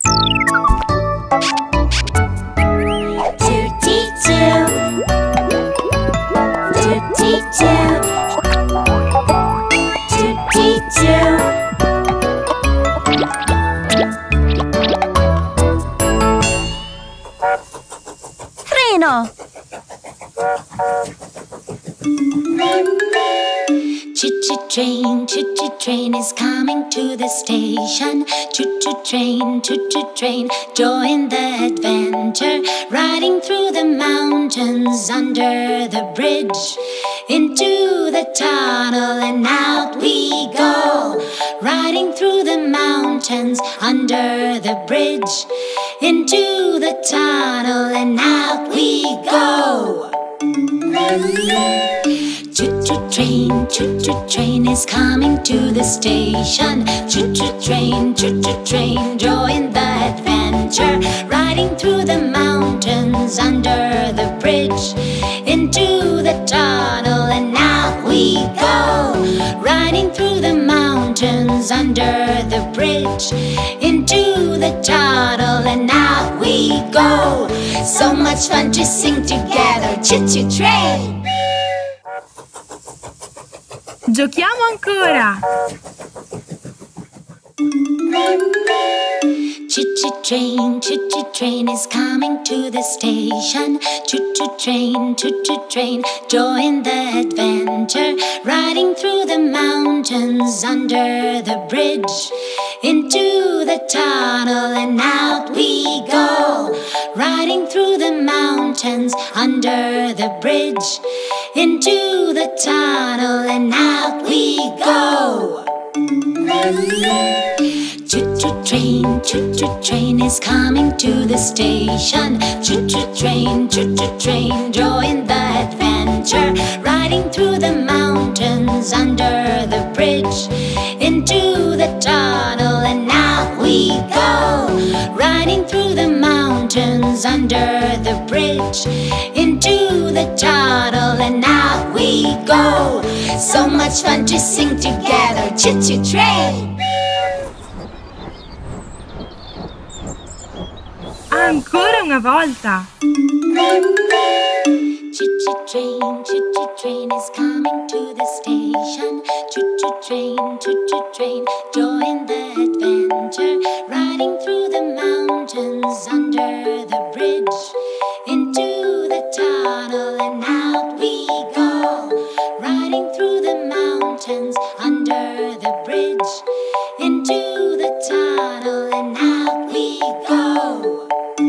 Treno! Choo-choo train is coming to the station. Choo-choo train, join the adventure. Riding through the mountains, under the bridge, into the tunnel and out we go. Riding through the mountains, under the bridge, into the tunnel and out we go. Choo-choo train is coming to the station. Choo-choo train, join the adventure. Riding through the mountains, under the bridge, into the tunnel and out we go. Riding through the mountains, under the bridge, into the tunnel and out we go. So much fun to sing together. Choo-choo train! Giochiamo ancora! Choo-choo train is coming to the station. Choo-choo train, join the adventure. Riding through the mountains, under the bridge, into the tunnel and out we go. Riding through the mountains, under the bridge, into the tunnel and out we go. Choo-choo train is coming to the station. Choo-choo train, join the adventure. Riding through the mountains, under the bridge, into the tunnel and out we go. Riding through the mountains, under the bridge, into the tunnel and out we go. So much fun to sing together. Choo-choo train! Ancora una volta! Choo-choo train is coming to the station. Choo-choo train, join the adventure. Riding through the mountains, under the bridge, into the tunnel and out we go. Riding through the mountains, under the bridge, into the tunnel and out we go.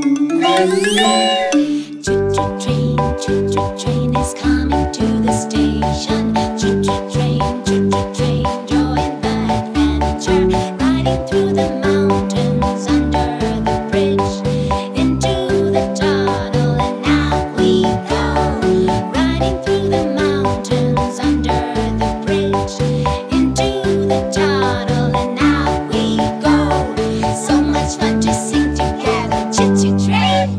Choo-choo train is coming to the station. Choo-choo train, join the adventure. Riding through the mountains, under the bridge, into the tunnel and out we go. Riding through the mountains, under the bridge, into the tunnel and out we go. So much fun to sing together. Choo-choo train!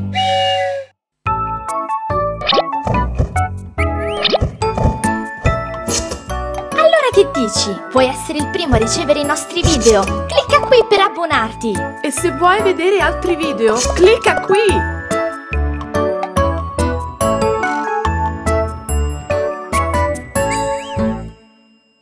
Che dici? Vuoi essere il primo a ricevere i nostri video? Clicca qui per abbonarti! E se vuoi vedere altri video, clicca qui!